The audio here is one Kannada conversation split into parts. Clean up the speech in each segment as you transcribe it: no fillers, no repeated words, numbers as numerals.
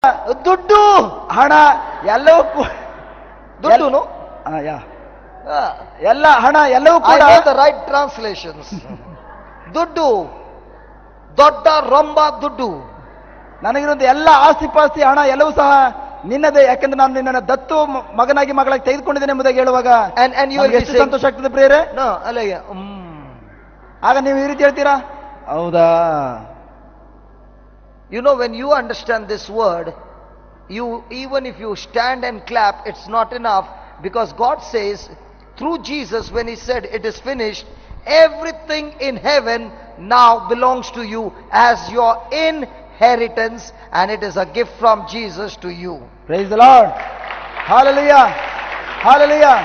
ದುಡ್ಡು, ಹಣ ಎಲ್ಲವೂ ದುಡ್ಡು, ಎಲ್ಲ ಹಣ ಎಲ್ಲವೂ ಕೂಡ ದ ರೈಟ್ ಟ್ರಾನ್ಸ್ಲೇಷನ್ಸ್. ದುಡ್ಡು, ದೊಡ್ಡ ರೊಂಬ ದುಡ್ಡು. ನನಗಿರುವಂತ ಎಲ್ಲ ಆಸ್ತಿ ಪಾಸ್ತಿ ಹಣ ಎಲ್ಲವೂ ಸಹ ನಿನ್ನದೇ, ಯಾಕಂದ್ರೆ ನಾನು ನಿನ್ನ ದತ್ತು ಮಗನಾಗಿ ಮಗಳಾಗಿ ತೆಗೆದುಕೊಂಡಿದ್ದೇನೆ ಎಂಬುದಾಗಿ ಹೇಳುವಾಗ ಎಷ್ಟು ಸಂತೋಷ ಆಗ್ತದೆ ಪ್ರಿಯರೇ. ಆಗ ನೀವು ಈ ರೀತಿ ಹೇಳ್ತೀರಾ, ಹೌದಾ? You know, when you understand this word, even if you stand and clap, it's not enough, because God says through Jesus, when he said it is finished, everything in heaven now belongs to you as your inheritance, and it is a gift from Jesus to you. Praise the Lord. Hallelujah. Hallelujah.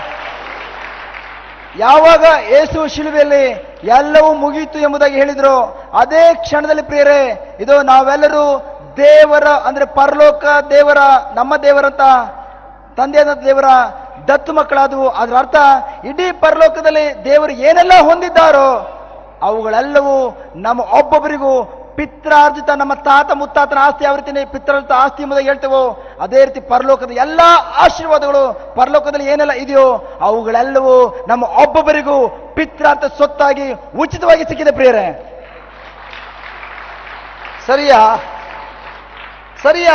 ಯಾವಾಗ ಯೇಸು ಶಿಲುಬೆಯಲ್ಲಿ ಎಲ್ಲವೂ ಮುಗಿಯಿತು ಎಂಬುದಾಗಿ ಹೇಳಿದ್ರು, ಅದೇ ಕ್ಷಣದಲ್ಲಿ ಪ್ರಿಯರೇ, ಇದು ನಾವೆಲ್ಲರೂ ದೇವರ, ಅಂದ್ರೆ ಪರಲೋಕ ದೇವರ, ನಮ್ಮ ದೇವರಂತ ತಂದೆಯಾದ ದೇವರ ದತ್ತು ಮಕ್ಕಳಾದವು. ಅದರ ಅರ್ಥ ಇಡೀ ಪರಲೋಕದಲ್ಲಿ ದೇವರು ಏನೆಲ್ಲ ಹೊಂದಿದ್ದಾರೋ ಅವುಗಳೆಲ್ಲವೂ ನಮ್ಮ ಒಬ್ಬೊಬ್ಬರಿಗೂ ಪಿತ್ರಾರ್ಜಿತ, ನಮ್ಮ ತಾತ ಮುತ್ತಾತನ ಆಸ್ತಿ ಯಾವ ರೀತಿ ಪಿತ್ರಾರ್ಜಿತ ಆಸ್ತಿ ಎಂಬುದಾಗಿ ಹೇಳ್ತೇವೋ ಅದೇ ರೀತಿ ಪರಲೋಕದ ಎಲ್ಲಾ ಆಶೀರ್ವಾದಗಳು, ಪರಲೋಕದಲ್ಲಿ ಏನೆಲ್ಲ ಇದೆಯೋ ಅವುಗಳೆಲ್ಲವೂ ನಮ್ಮ ಒಬ್ಬೊಬ್ಬರಿಗೂ ಪಿತ್ರಾರ್ಥ ಸ್ವತ್ತಾಗಿ ಉಚಿತವಾಗಿ ಸಿಕ್ಕಿದೆ ಪ್ರಿಯರೇ. ಸರಿಯಾ? ಸರಿಯಾ?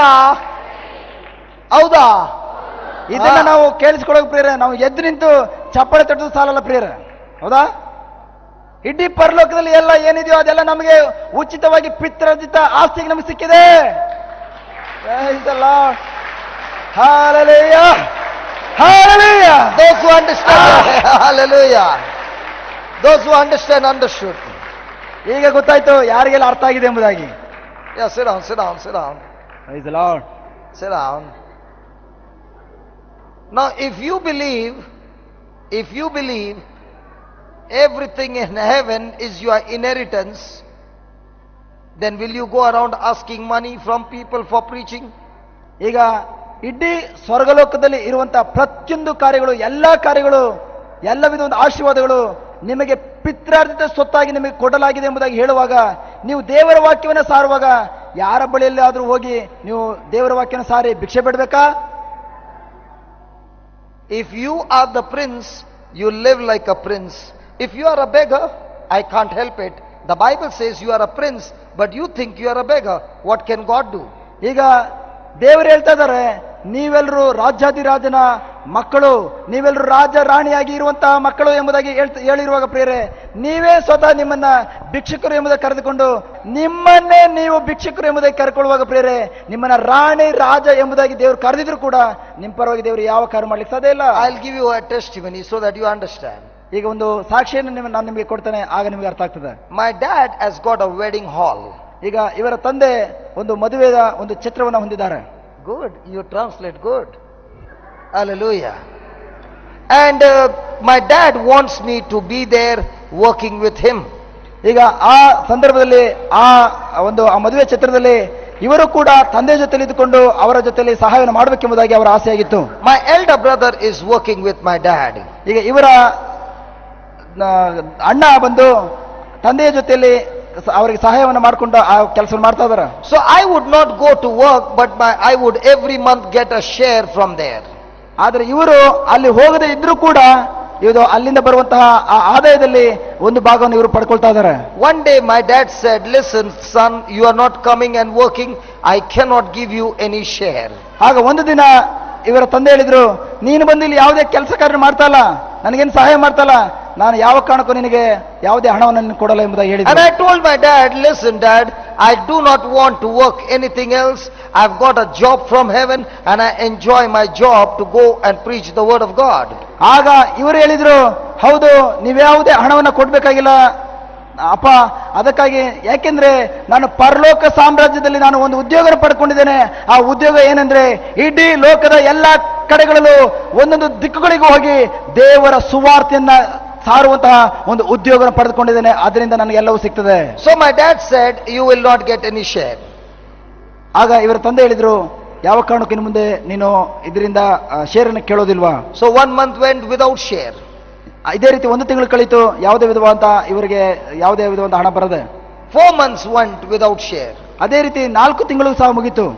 ಹೌದಾ? ಇದನ್ನ ನಾವು ಕೇಳಿಸ್ಕೊಳ್ಳೋಕೆ ಪ್ರಿಯರೇ, ನಾವು ಎದ್ದು ನಿಂತು ಚಪ್ಪಾಳೆ ತಟ್ಟೋದು ಸಾಲಲ್ಲ ಪ್ರಿಯರೇ, ಹೌದಾ? ಇಡೀ ಪರಲೋಕದಲ್ಲಿ ಎಲ್ಲ ಏನಿದೆಯೋ ಅದೆಲ್ಲ ನಮಗೆ ಉಚಿತವಾಗಿ ಪಿತ್ರಾರ್ಜಿತ ಆಸ್ತಿಗೆ ನಮಗೆ ಸಿಕ್ಕಿದೆ. Praise the Lord. Hallelujah. Hallelujah. Those who understand, hallelujah. Those who understand, understood. ಈಗ ಗೊತ್ತಾಯ್ತು ಯಾರಿಗೆಲ್ಲ ಅರ್ಥ ಆಗಿದೆ ಎಂಬುದಾಗಿ. Yeah, sit down, sit down, sit down. Praise the Lord. Sit down. Now, if you believe everything in heaven is your inheritance, then will you go around asking money from people for preaching? ಈಗ ಇಡೀ ಸ್ವರ್ಗಲೋಕದಲ್ಲಿ ಇರುವಂತಹ ಪ್ರತಿಯೊಂದು ಕಾರ್ಯಗಳು, ಎಲ್ಲ ಕಾರ್ಯಗಳು, ಎಲ್ಲ ವಿಧದ ಆಶೀರ್ವಾದಗಳು ನಿಮಗೆ ಪಿತ್ರಾರ್ಜಿತ ಸ್ವತ್ತಾಗಿ ನಿಮಗೆ ಕೊಡಲಾಗಿದೆ ಎಂಬುದಾಗಿ ಹೇಳುವಾಗ, ನೀವು ದೇವರ ವಾಕ್ಯವನ್ನು ಸಾರುವಾಗ ಯಾರ ಬಳಿಯಲ್ಲಿ ಆದ್ರೂ ಹೋಗಿ ನೀವು ದೇವರ ವಾಕ್ಯವನ್ನು ಸಾರಿ ಭಿಕ್ಷೆ ಬಿಡಬೇಕಾ? If you are the prince, you live like a prince. If you are a beggar, I can't help it. The Bible says you are a prince, but you think you are a beggar. What can God do? ಈಗ ದೇವರು ಹೇಳ್ತಾ ಇದ್ದಾರೆ, ನೀವೆಲ್ಲರೂ ರಾಜ್ಯಾಧಿರಾಜನ ಮಕ್ಕಳು, ನೀವೆಲ್ಲರೂ ರಾಜ ರಾಣಿಯಾಗಿ ಇರುವಂತಹ ಮಕ್ಕಳು ಎಂಬುದಾಗಿ ಹೇಳಿರುವಾಗ ಪ್ರಿಯರೇ, ನೀವೇ ಸ್ವತಃ ನಿಮ್ಮನ್ನ ಭಿಕ್ಷುಕರು ಎಂಬುದಾಗಿ ಕರೆದುಕೊಂಡು ನಿಮ್ಮನ್ನೇ ನೀವು ಭಿಕ್ಷುಕರು ಎಂಬುದಾಗಿ ಕರೆಕೊಳ್ಳುವಾಗ ಪ್ರಿಯರೇ, ನಿಮ್ಮನ್ನ ರಾಣಿ ರಾಜ ಎಂಬುದಾಗಿ ದೇವರು ಕರೆದಿದ್ರು ಕೂಡ ನಿಮ್ಮ ಪರವಾಗಿ ದೇವರು ಯಾವ ಕಾರ್ಯ ಮಾಡ್ಲಿಕ್ಕೆ ಸಾಧ್ಯ ಇಲ್ಲ. I'll give you a testimony so that you understand. ಈಗ ಒಂದು ಸಾಕ್ಷಿಯನ್ನು ನಾನು ನಿಮಗೆ ಕೊಡ್ತೇನೆ, ಆಗ ನಿಮಗೆ ಅರ್ಥ ಆಗ್ತದೆ. My dad has got a wedding hall. ಈಗ ಇವರ ತಂದೆ ಒಂದು ಮದುವೆಯ ಒಂದು ಚಿತ್ರವನ್ನು ಹೊಂದಿದ್ದಾರೆ. Good, you translate good. Hallelujah. And my dad wants me to be there working with him. ಈಗ ಆ ಸಂದರ್ಭದಲ್ಲಿ ಆ ಮದುವೆ ಚಿತ್ರದಲ್ಲಿ ಇವರು ಕೂಡ ತಂದೆ ಜೊತೆಲಿ ಇದ್ದುಕೊಂಡು ಅವರ ಜೊತೆಲಿ ಸಹಾಯವನ್ನು ಮಾಡಬೇಕೆಂಬುದಾಗಿ ಅವರ ಆಸೆಯಾಗಿತ್ತು. My elder brother is working with my dad. ಈಗ ಇವರ ಅಣ್ಣ ಬಂದು ತಂದೆಯ ಜೊತೆಲಿ ಅವರಿಗೆ ಸಹಾಯವನ್ನು ಮಾಡಿಕೊಂಡು ಆ ಕೆಲಸವನ್ನು ಮಾಡ್ತಾ ಇದ್ದಾರೆ. So I would not go to work, but I would every month get a share from there. ಆದರೆ ಇವರು ಅಲ್ಲಿ ಹೋಗದೆ ಇದ್ರೂ ಕೂಡ ಇದು ಅಲ್ಲಿಂದ ಬರುವಂತಹ ಆ ಆದಾಯದಲ್ಲಿ ಒಂದು ಭಾಗವನ್ನು ಇವರು ಪಡ್ಕೊಳ್ತಾ ಇದ್ದಾರೆ. One day my dad said, listen son, you are not coming and working, I cannot give you any share. ಆಗ ಒಂದು ದಿನ ಇವರ ತಂದೆ ಹೇಳಿದ್ರು, ನೀನು ಬಂದು ಇಲ್ಲಿ ಯಾವುದೇ ಕೆಲಸ ಕಾರ್ಯ ಮಾಡ್ತಾ ಇಲ್ಲ, ನನಗೇನು ಸಹಾಯ ಮಾಡ್ತಾ ಇಲ್ಲ, ನಾನು ಯಾವ ಕಾರಣಕ್ಕೂ ನಿನಗೆ ಯಾವುದೇ ಹಣವನ್ನು ಕೊಡಲ್ಲ ಎಂಬುದಾಗಿ ಹೇಳಿದ್ರು. And I told my dad, listen dad, I do not want to work anything else. I've got a job from heaven and I enjoy my job to go and preach the word of God. ಆಗ ಇವರು ಹೇಳಿದ್ರು, ಹೌದು ನೀವ್ಯಾವುದೇ ಹಣವನ್ನು ಕೊಡ್ಬೇಕಾಗಿಲ್ಲ ಅಪ್ಪ, ಅದಕ್ಕಾಗಿ ಯಾಕೆಂದ್ರೆ ನಾನು ಪರಲೋಕ ಸಾಮ್ರಾಜ್ಯದಲ್ಲಿ ನಾನು ಒಂದು ಉದ್ಯೋಗ ಪಡ್ಕೊಂಡಿದ್ದೇನೆ. ಆ ಉದ್ಯೋಗ ಏನಂದ್ರೆ ಇಡೀ ಲೋಕದ ಎಲ್ಲಾ ಕಡೆಗಳಲ್ಲೂ ಒಂದೊಂದು ದಿಕ್ಕುಗಳಿಗೂ ಹೋಗಿ ದೇವರ ಸುವಾರ್ತೆಯನ್ನ ಸಾರುವಂತಹ ಒಂದು ಉದ್ಯೋಗ ಪಡೆದುಕೊಂಡಿದ್ದೇನೆ, ಅದರಿಂದ ನನಗೆ ಎಲ್ಲವೂ ಸಿಗ್ತದೆ. So my dad said, you will not get any share. ಆಗ ಇವರ ತಂದೆ ಹೇಳಿದ್ರು, ಯಾವ ಕಾರಣಕ್ಕೂ ಇನ್ನು ಮುಂದೆ ನೀನು ಇದರಿಂದ ಶೇರನ್ನು ಕೇಳೋದಿಲ್ವಾ? So 1 month went without share. ಇದೇ ರೀತಿ ಒಂದು ತಿಂಗಳು ಕಳೀತು, ಯಾವುದೇ ವಿಧವಾದಂತ ಇವರಿಗೆ ಯಾವುದೇ ವಿಧವಾದ ಹಣ ಬರದೆ. 4 months went without share. ಅದೇ ರೀತಿ 4 ತಿಂಗಳು ಸಹ ಮುಗಿತು.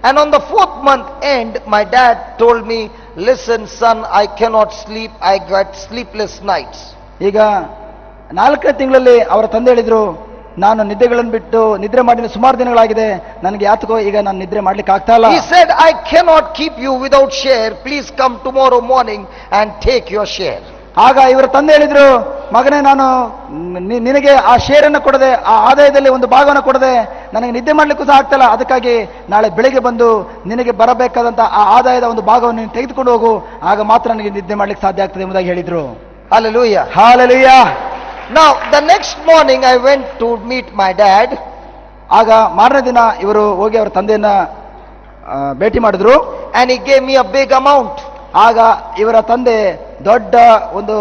And on the 4th month end, my dad told me, listen son, I cannot sleep, I got sleepless nights. ಈಗ 4ನೇ ತಿಂಗಳಲ್ಲಿ ಅವರ ತಂದೆ ಹೇಳಿದ್ರು, ನಾನು ನಿದ್ದೆಗಳನ್ನು ಬಿಟ್ಟು ನಿದ್ರೆ ಮಾಡಿದ ಸುಮಾರು ದಿನಗಳಾಗಿದೆ, ನನಗೆ ಯಾತಕೋ ಈಗ ನಾನು ನಿದ್ರೆ ಮಾಡ್ಲಿಕ್ಕೆ ಆಗ್ತಾ ಇಲ್ಲ. He said, I cannot keep you without share, please come tomorrow morning and take your share. ಆಗ ಇವರ ತಂದೆ ಹೇಳಿದ್ರು, ಮಗನೇ, ನಾನು ನಿನಗೆ ಆ ಶೇರನ್ನು ಕೊಡದೆ, ಆ ಆದಾಯದಲ್ಲಿ ಒಂದು ಭಾಗವನ್ನು ಕೊಡದೆ ನನಗೆ ನಿದ್ದೆ ಮಾಡ್ಲಿಕ್ಕೂ ಸಹ ಆಗ್ತಲ್ಲ, ಅದಕ್ಕಾಗಿ ನಾಳೆ ಬೆಳಿಗ್ಗೆ ಬಂದು ನಿನಗೆ ಬರಬೇಕಾದಂತ ಆ ಆದಾಯದ ಒಂದು ಭಾಗವನ್ನು ನೀನು ತೆಗೆದುಕೊಂಡು ಹೋಗು, ಆಗ ಮಾತ್ರ ನನಗೆ ನಿದ್ದೆ ಮಾಡ್ಲಿಕ್ಕೆ ಸಾಧ್ಯ ಆಗ್ತದೆ ಎಂಬುದಾಗಿ ಹೇಳಿದ್ರು. Hallelujah. Hallelujah. Now the next morning I went to meet my dad. ಆಗ ಮಾರನೇ ದಿನ ಇವರು ಹೋಗಿ ಅವರ ತಂದೆಯನ್ನ ಭೇಟಿ ಮಾಡಿದ್ರು. And he gave me a big amount. ಆಗ ಇವರ ತಂದೆ ದೊಡ್ಡ ಒಂದು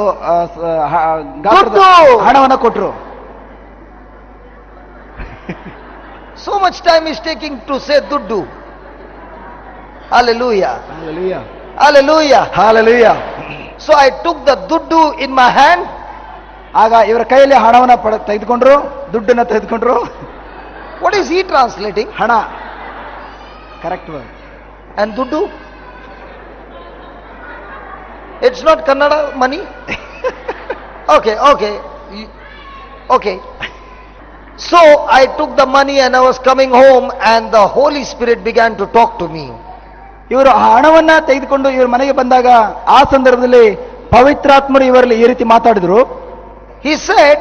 ಹಣವನ್ನು ಕೊಟ್ಟರು. So much time is taking to say duddu. Hallelujah. Hallelujah. Hallelujah. Hallelujah. So I took the duddu in my hand. ಆಗ ಇವರ ಕೈಯಲ್ಲಿ ಹಣವನ್ನು ತೆಗೆದುಕೊಂಡ್ರು, ದುಡ್ಡನ್ನು ತೆಗೆದುಕೊಂಡ್ರು. What is he translating? ಹಣ. Correct word. And duddu? It's not Kannada money? Okay. So I took the money and I was coming home and the Holy Spirit began to talk to me. ಇವರು ಹಣವನ್ನ ತೆಗೆದುಕೊಂಡು ಇವ್ರ ಮನೆಗೆ ಬಂದಾಗ ಆ ಸಂದರ್ಭದಲ್ಲಿ ಪವಿತ್ರಾತ್ಮರು ಇವರಲ್ಲಿ ಈ ರೀತಿ ಮಾತಾಡಿದ್ರು. He said,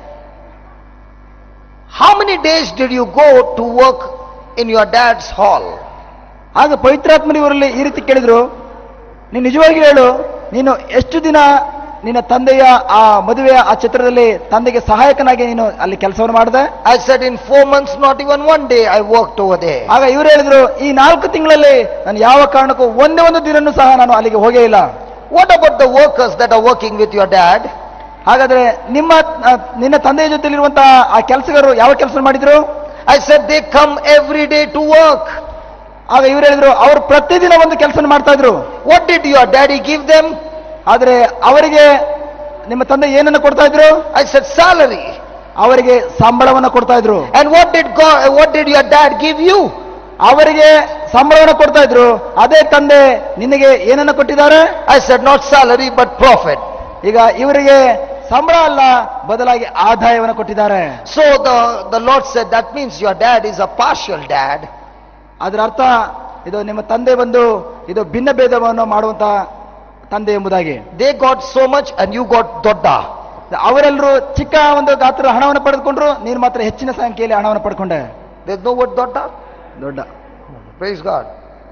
how many days did you go to work in your dad's hall? ಆಗ ಪವಿತ್ರಾತ್ಮರು ಇವರಲ್ಲಿ ಈ ರೀತಿ ಕೇಳಿದ್ರು, ನೀನು ನಿಜವಾಗಿ ಹೇಳು, ನೀನು ಎಷ್ಟು ದಿನ ನಿನ್ನ ತಂದೆಯ ಆ ಮದುವೆಯ ಆ ಚಿತ್ರದಲ್ಲಿ ತಂದೆಗೆ ಸಹಾಯಕನಾಗಿ ನೀನು ಅಲ್ಲಿ ಕೆಲಸವನ್ನು ಮಾಡಿದೆ? I said, in 4 months, not even one day I worked over there. ಆಗ ಇವರು ಹೇಳಿದ್ರು, ಈ 4 ತಿಂಗಳಲ್ಲಿ ನಾನು ಯಾವ ಕಾರಣಕ್ಕೂ ಒಂದೇ ಒಂದು ದಿನನೂ ಸಹ ನಾನು ಅಲ್ಲಿಗೆ ಹೋಗೇ ಇಲ್ಲ. What about the workers that are working with your dad? ಹಾಗಾದ್ರೆ ನಿನ್ನ ತಂದೆಯ ಜೊತೆಲಿರುವಂತಹ ಆ ಕೆಲಸಗಾರರು ಯಾವ ಕೆಲಸ ಮಾಡಿದ್ರು? I said, they come every day to work. ಆಗ ಇವರು ಹೇಳಿದ್ರು, ಅವರು ಪ್ರತಿದಿನ ಒಂದು ಕೆಲಸ ಮಾಡ್ತಾ ಇದ್ರು. What did your daddy give them? ಆದ್ರೆ ಅವರಿಗೆ ನಿಮ್ಮ ತಂದೆ ಏನನ್ನು ಕೊಡ್ತಾ ಇದ್ರು? I said, salary. ಅವರಿಗೆ ಸಂಬಳವನ್ನು ಕೊಡ್ತಾ ಇದ್ರು. And what did your dad give you? ಅವರಿಗೆ ಸಂಬಳವನ್ನು ಕೊಡ್ತಾ ಇದ್ರು. ಅದೇ ತಂದೆ ನಿನಗೆ ಏನನ್ನು ಕೊಟ್ಟಿದ್ದಾರೆ? I said, not salary but profit. ಈಗ ಇವರಿಗೆ ಸಂಬಳ ಅಲ್ಲ, ಬದಲಾಗಿ ಆದಾಯವನ್ನು ಕೊಟ್ಟಿದ್ದಾರೆ. So the Lord said, that means your dad is a partial dad. ಅದರ ಅರ್ಥ ಇದು ನಿಮ್ಮ ತಂದೆ ಬಂದು ಇದು ಭಿನ್ನ ಭೇದವನ್ನು ಮಾಡುವಂತ ತಂದೆ ಎಂಬುದಾಗಿ. They got so much and you got dodda. ಅವರೆಲ್ಲರೂ ಚಿಕ್ಕ ಒಂದು ಗಾತ್ರದ ಹಣವನ್ನು ಪಡೆದುಕೊಂಡ್ರು, ನೀನು ಮಾತ್ರ ಹೆಚ್ಚಿನ ಸಂಖ್ಯೆಯಲ್ಲಿ ಹಣವನ್ನು ಪಡ್ಕೊಂಡೆ. There's no word dodda? ದೊಡ್ಡ. Praise God.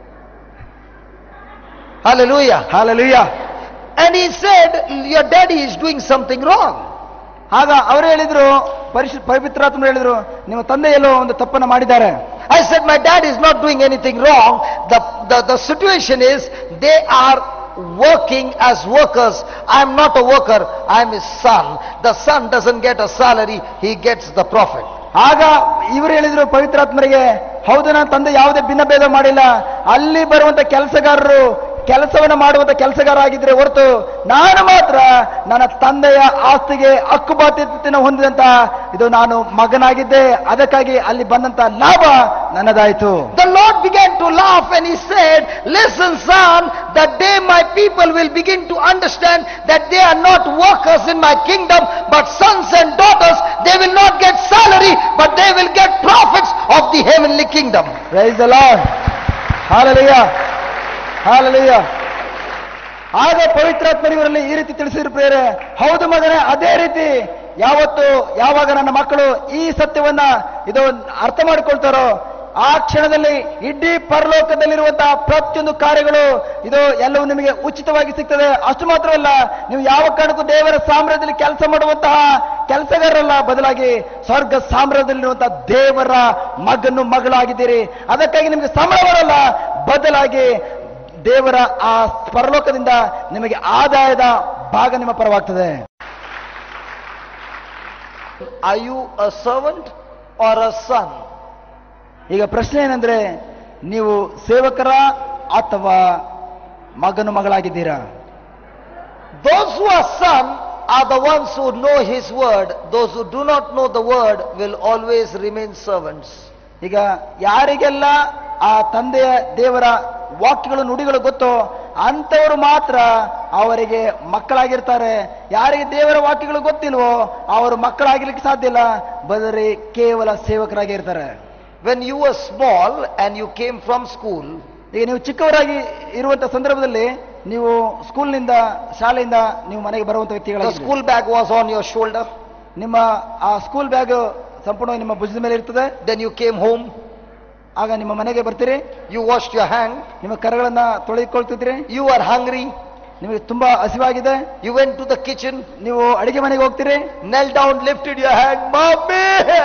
Hallelujah. Hallelujah. And he said, your daddy is doing something wrong. ಆಗ ಅವರು ಹೇಳಿದ್ರು, ಪವಿತ್ರಾತ್ಮರು ಹೇಳಿದ್ರು, ನಿಮ್ಮ ತಂದೆ ಎಲ್ಲೋ ಒಂದು ತಪ್ಪನ್ನು ಮಾಡಿದ್ದಾರೆ. I said, my dad is not doing anything wrong. The situation is they are working as workers. I am not a worker, I am his son. The son doesn't get a salary, he gets the profit. ಆಗ ಇವರು ಹೇಳಿದ್ರು ಪವಿತ್ರಾತ್ಮರಿಗೆ, ಹೌದು, ನನ್ನ ತಂದೆ ಯಾವುದೇ ಭಿನ್ನ ಭೇದ ಮಾಡಿಲ್ಲ, ಅಲ್ಲಿ ಬರುವಂತ ಕೆಲಸಗಾರರು ಕೆಲಸವನ್ನು ಮಾಡುವಂತ ಕೆಲಸಗಾರ ಆಗಿದ್ರೆ ಹೊರತು ನಾನು ಮಾತ್ರ ನನ್ನ ತಂದೆಯ ಆಸ್ತಿಗೆ ಹಕ್ಕು ಬಾಧ್ಯತೆಯನ್ನು ಹೊಂದಿದಂತ ಇದು ನಾನು ಮಗನಾಗಿದ್ದೆ, ಅದಕ್ಕಾಗಿ ಅಲ್ಲಿ ಬಂದಂತ ಲಾಭ ನನ್ನದಾಯಿತು. The Lord began to laugh and he said, listen son, that day my people will begin to understand that they are not workers in my kingdom but sons and daughters. They will not get salary but they will get profits of the heavenly kingdom. Praise the Lord. Hallelujah. Hallelujah. ಆಗ ಪವಿತ್ರಾತ್ಮರಿವರಲ್ಲಿ ಈ ರೀತಿ ತಿಳಿಸಿದ್ರು ಪ್ರಿಯರೇ, ಹೌದು ಮಗನೇ, ಅದೇ ರೀತಿ ಯಾವಾಗ ನನ್ನ ಮಕ್ಕಳು ಈ ಸತ್ಯವನ್ನ ಇದು ಅರ್ಥ ಮಾಡಿಕೊಳ್ತಾರೋ ಆ ಕ್ಷಣದಲ್ಲಿ ಇಡೀ ಪರಲೋಕದಲ್ಲಿರುವಂತಹ ಪ್ರತಿಯೊಂದು ಕಾರ್ಯಗಳು ಇದು ಎಲ್ಲವೂ ನಿಮಗೆ ಉಚಿತವಾಗಿ ಸಿಗ್ತದೆ. ಅಷ್ಟು ಮಾತ್ರವಲ್ಲ, ನೀವು ಯಾವ ಕಾರಣಕ್ಕೂ ದೇವರ ಸಾಮ್ರಾಜ್ಯದಲ್ಲಿ ಕೆಲಸ ಮಾಡುವಂತಹ ಕೆಲಸಗಾರರಲ್ಲ, ಬದಲಾಗಿ ಸ್ವರ್ಗ ಸಾಮ್ರಾಜ್ಯದಲ್ಲಿರುವಂತಹ ದೇವರ ಮಗಳಾಗಿದ್ದೀರಿ. ಅದಕ್ಕಾಗಿ ನಿಮಗೆ ಸಂಬಳ ಬರಲ್ಲ, ಬದಲಾಗಿ ದೇವರ ಆ ಪರಲೋಕದಿಂದ ನಿಮಗೆ ಆದಾಯದ ಭಾಗ ನಿಮ್ಮ ಪರವಾಗ್ತದೆ. Are you a servant or a son? ಈಗ ಪ್ರಶ್ನೆ ಏನಂದ್ರೆ, ನೀವು ಸೇವಕರ ಅಥವಾ ಮಗಳಾಗಿದ್ದೀರಾ? Those who are son are the ones who know his word. Those who do not know the word will always remain servants. ಈಗ ಯಾರಿಗೆಲ್ಲ ಆ ತಂದೆಯ ದೇವರ ವಾಕ್ಯಗಳು ನುಡಿಗಳು ಗೊತ್ತೋ ಅಂಥವರು ಮಾತ್ರ ಅವರಿಗೆ ಮಕ್ಕಳಾಗಿರ್ತಾರೆ. ಯಾರಿಗೆ ದೇವರ ವಾಕ್ಯಗಳು ಗೊತ್ತಿಲ್ವೋ ಅವರು ಮಕ್ಕಳಾಗಿರ್ಲಿಕ್ಕೆ ಸಾಧ್ಯ ಇಲ್ಲ, ಬದರಿ ಕೇವಲ ಸೇವಕರಾಗಿರ್ತಾರೆ. When you were small and you came from school, ಈಗ ನೀವು ಚಿಕ್ಕವರಾಗಿ ಇರುವಂತ ಸಂದರ್ಭದಲ್ಲಿ ನೀವು ಸ್ಕೂಲ್ನಿಂದ ಶಾಲೆಯಿಂದ ನೀವು ಮನೆಗೆ ಬರುವಂತ the ವ್ಯಕ್ತಿಗಳ school bag was on your shoulder, ನಿಮ್ಮ ಆ ಸ್ಕೂಲ್ ಬ್ಯಾಗ್ ಸಂಪೂರ್ಣವಾಗಿ ನಿಮ್ಮ ಭುಜದ ಮೇಲೆ ಇರ್ತದೆ. then you came home, ಆಗ ನಿಮ್ಮ ಮನೆಗೆ ಬರ್ತೀರಿ, you washed your hand, ನಿಮ್ಮ ಕರಗಳನ್ನ ತೊಳೆದುಕೊಳ್ತಿದ್ರಿ, you were hungry, ನಿಮಗೆ ತುಂಬಾ ಹಸಿವಾಗಿದೆ, you went to the kitchen, ನೀವು ಅಡಿಗೆ ಮನೆಗೆ ಹೋಗ್ತೀರಿ, knelt down, lifted your hand, Mommy,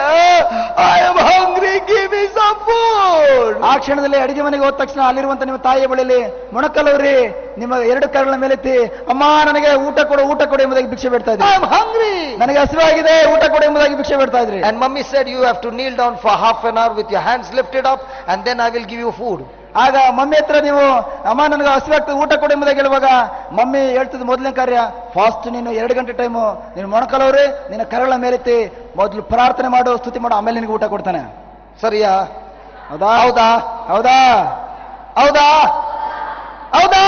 I am hungry, give me some food. ಆ ಕ್ಷಣದಲ್ಲಿ ಅಡಿಗೆ ಮನೆಗೆ ಹೋದ ತಕ್ಷಣ ಅಲ್ಲಿರುವಂತ ನಿಮ್ಮ ತಾಯಿಯ ಬಳಿಯಲ್ಲಿ ಮೊಣಕಲ್ಲವ್ರಿ ನಿಮ್ಮ ಎರಡು ಕರಗಳ ಮೇಲೆತ್ತಿ, ಅಮ್ಮ ನನಗೆ ಊಟ ಕೊಡು ಎಂಬುದಾಗಿ ಭಿಕ್ಷೆ ಬೇಡ್ತಾ ಇದ್ರಿ. I am hungry. ನನಗೆ ಹಸಿವಾಗಿದೆ, ಊಟ ಕೊಡು ಎಂಬುದಾಗಿ ಭಿಕ್ಷೆ ಬೇಡ್ತಾ ಇದ್ರಿ. And Mummy said you have to kneel down for half an hour with your hands lifted up and then I will give you food. ಆಗ ಮಮ್ಮಿ ಹತ್ರ ನೀವು ಅಮ್ಮ ನನಗೆ ಹಸಿವಾಗ್ತದೆ ಊಟ ಕೊಡು ಎಂಬುದಾಗಿ ಹೇಳುವಾಗ ಮಮ್ಮಿ ಹೇಳ್ತಿದ್ದು ಮೊದಲನೇ ಕಾರ್ಯ, ಫಾಸ್ಟ್ ನೀನು 2 ಗಂಟೆ ಟೈಮು ನೀನು ಮೊಣಕಲವ್ರಿ ನಿನ್ನ ಕರಗಳ ಮೇಲೆತ್ತಿ ಮೊದಲು ಪ್ರಾರ್ಥನೆ ಮಾಡು, ಸ್ತುತಿ ಮಾಡು, ಆಮೇಲೆ ನಿನಗೆ ಊಟ ಕೊಡ್ತಾನೆ. ಸರಿಯಾ? ಹೌದಾ ಹೌದಾ? ಹೌದಾ ಹೌದಾ? ಹೌದಾ?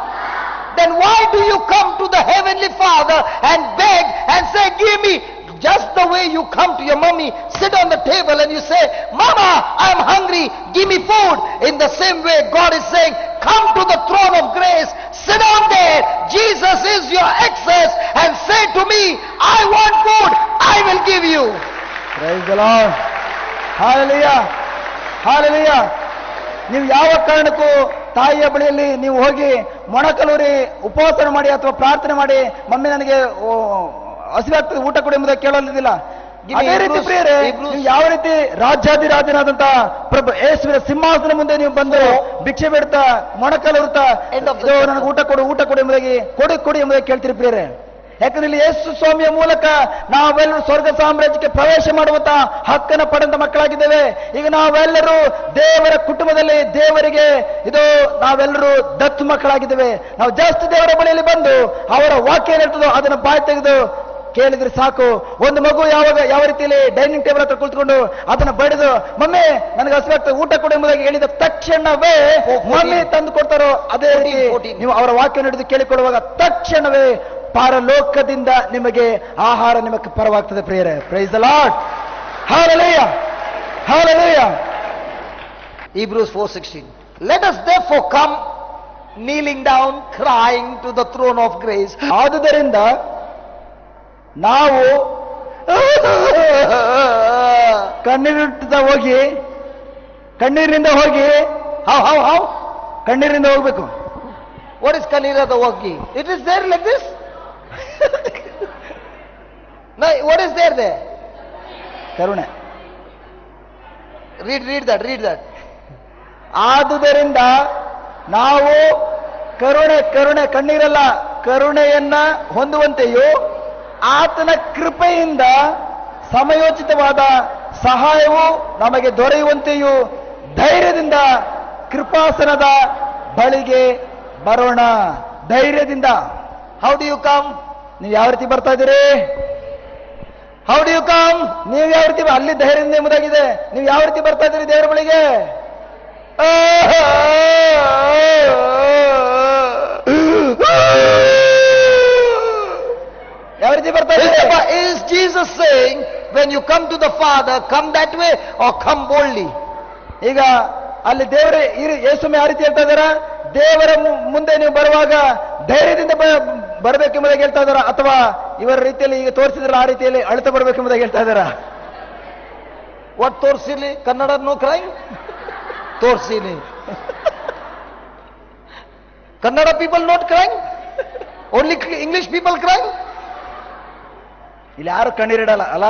Then why do you come to the heavenly Father and beg and say, give me, just the way you come to your mommy, sit on the table and you say, Mama, I am hungry, give me food. In the same way, God is saying, come to the throne of grace, sit down there, Jesus is your access, and say to me, I want food, I will give you. Praise the Lord. Hallelujah. Hallelujah. ನೀವು ಯಾವ ಕಾರಣಕ್ಕೂ ತಾಯಿಯ ಬಳಿಯಲ್ಲಿ ನೀವು ಹೋಗಿ ಮೊಣಕಲೂರಿ ಉಪವಾಸ ಮಾಡಿ ಅಥವಾ ಪ್ರಾರ್ಥನೆ ಮಾಡಿ ಮಮ್ಮಿ ನನಗೆ ಹಸಿವಾಗ್ತದೆ ಊಟ ಕೊಡಿ ಎಂಬುದಾಗಿ ಕೇಳೋದಿಲ್ಲ. ಅದೇ ರೀತಿ ಪ್ರಿಯರೇ, ನೀವು ಯಾವ ರೀತಿ ರಾಜ್ಯಾಧಿರಾಜನಾದಂತ ಪ್ರಭು ಯೇಸುವಿನ ಸಿಂಹಾಸನ ಮುಂದೆ ನೀವು ಬಂದು ಭಿಕ್ಷೆ ಬೇಡ್ತಾ ಮೊಣಕಲೂರ್ತಾ ನನಗೆ ಊಟ ಕೊಡು ಎಂಬುದಾಗಿ ಕೊಡಿ ಎಂಬುದಾಗಿ ಕೇಳ್ತೀರಿ ಪ್ರಿಯರೇ. ಯಾಕಂದ್ರೆ ಇಲ್ಲಿ ಯೇಸು ಸ್ವಾಮಿಯ ಮೂಲಕ ನಾವೆಲ್ಲರೂ ಸ್ವರ್ಗ ಸಾಮ್ರಾಜ್ಯಕ್ಕೆ ಪ್ರವೇಶ ಮಾಡುವಂತ ಹಕ್ಕನ್ನು ಪಡೆದ ಮಕ್ಕಳಾಗಿದ್ದೇವೆ. ಈಗ ನಾವೆಲ್ಲರೂ ದೇವರ ಕುಟುಂಬದಲ್ಲಿ ದೇವರಿಗೆ ನಾವೆಲ್ಲರೂ ದತ್ತು ಮಕ್ಕಳಾಗಿದ್ದೇವೆ. ನಾವು ಜಾಸ್ತಿ ದೇವರ ಬಳಿಯಲ್ಲಿ ಬಂದು ಅವರ ವಾಕ್ಯ ಏನಿರ್ತದೋ ಅದನ್ನು ಬಾಯಿ ತೆಗೆದು ಕೇಳಿದ್ರೆ ಸಾಕು. ಒಂದು ಮಗು ಯಾವ ರೀತಿಯಲ್ಲಿ ಡೈನಿಂಗ್ ಟೇಬಲ್ ಹತ್ರ ಕುಳಿತುಕೊಂಡು ಅದನ್ನ ಬಡಿದು ಮಮ್ಮಿ ನನಗೆ ಹಸಿವಾಗ್ತದೆ ಊಟ ಕೊಡು ಎಂಬುದಾಗಿ ಹೇಳಿದ ತಕ್ಷಣವೇ ಮಮ್ಮಿ ತಂದು ಕೊಡ್ತಾರೋ ಅದೇ ರೀತಿ ನೀವು ಅವರ ವಾಕ್ಯ ಹಿಡಿದು ಕೇಳಿಕೊಳ್ಳುವಾಗ ತಕ್ಷಣವೇ ಪರಲೋಕದಿಂದ ನಿಮಗೆ ಆಹಾರ ನಿಮಗೆ ಪರವಾಗ್ತದೆ ಪ್ರಿಯರೇ. Praise the lord. Hallelujah. Hallelujah. Hebrews 4:16. Let us therefore come kneeling down, crying to the throne of grace. ಆದುದರಿಂದ ನಾವು ಕಣ್ಣೀರಿನಿಂದ ಹೋಗಿ How? ಕಣ್ಣೀರಿಂದ ಹೋಗ್ಬೇಕು. What is Kanirada Wagi? It is there like this. No, what is there? ಕರುಣೆ. Read that. ಆದುದರಿಂದ ನಾವು ಕರುಣೆ ಕಣ್ಣೀರಲ್ಲ, ಕರುಣೆಯನ್ನ ಹೊಂದುವಂತೆಯೂ ಆತನ ಕೃಪೆಯಿಂದ ಸಮಯೋಚಿತವಾದ ಸಹಾಯವು ನಮಗೆ ದೊರೆಯುವಂತೆಯೂ ಧೈರ್ಯದಿಂದ ಕೃಪಾಸನದ ಬಳಿಗೆ ಬರೋಣ. ಧೈರ್ಯದಿಂದ. How do you come? ನೀವು ಯಾವ ರೀತಿ ಬರ್ತಾ ಇದ್ದೀರಿ? How do you come? ನೀವು ಯಾವ ರೀತಿ ಅಲ್ಲಿ ಧೈರ್ಯದಿಂದ ಎಂಬುದಾಗಿದೆ. ನೀವು ಯಾವ ರೀತಿ ಬರ್ತಾ ಇದ್ದೀರಿ ದೇವರ ಬಳಿಗೆ? ಯಾವ ರೀತಿ ಬರ್ತಾ ಇದ್ದೀರಿ? Is Jesus saying when you come to the Father, come that way or come boldly? ಈಗ ಅಲ್ಲಿ ದೇವರ ಯೇಸುಮೆ ಆ ರೀತಿ ಹೇಳ್ತಾ ಇದ್ದಾರ, ದೇವರ ಮುಂದೆ ನೀವು ಬರುವಾಗ ಧೈರ್ಯದಿಂದ ಬರಬೇಕೆಂಬುದಾಗಿ ಹೇಳ್ತಾ ಇದ್ದಾರ, ಅಥವಾ ಇವರ ರೀತಿಯಲ್ಲಿ ಈಗ ತೋರಿಸಿದ್ರಲ್ಲ ಆ ರೀತಿಯಲ್ಲಿ ಅಳುತ್ತ ಬರಬೇಕೆಂಬುದಾಗಿ ಹೇಳ್ತಾ ಇದ್ದಾರ? What ತೋರಿಸಿಲಿ? ಕನ್ನಡ ನೋ ಕ್ರೈಮ್ ತೋರಿಸಿಲಿ. Kannada people not crime, only English people crime. ಇಲ್ಲಿ ಯಾರು ಕಣ್ಣೀರಿಡಲ್ಲ ಅಲ್ಲ,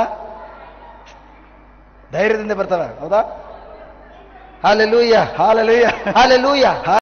ಧೈರ್ಯದಿಂದ ಬರ್ತಾರ. ಹೌದಾ? Hallelujah. Hallelujah. Hallelujah.